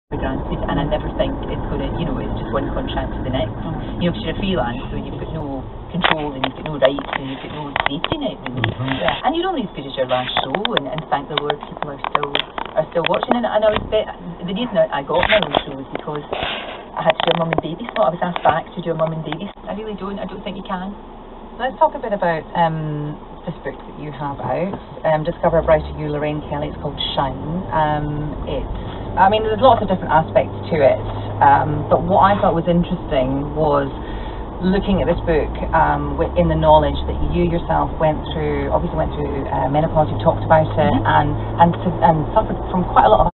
granted, and I never think it's going to, it's just one contract to the next. Because you're a freelance, so you've got no control and you've got no rights and you've got no safety net really. And you're only as good as your last show, and thank the Lord people are still watching. And I was the reason I got my own show was because I had to do a mum and baby slot. I was asked back to do a mum and baby. I don't think you can. Let's talk a bit about this book that you have out. Discover a Brighter You, Lorraine Kelly. It's called Shine. There's lots of different aspects to it, but what I thought was interesting was looking at this book in the knowledge that you yourself went through menopause. You talked about it, and suffered from quite a lot of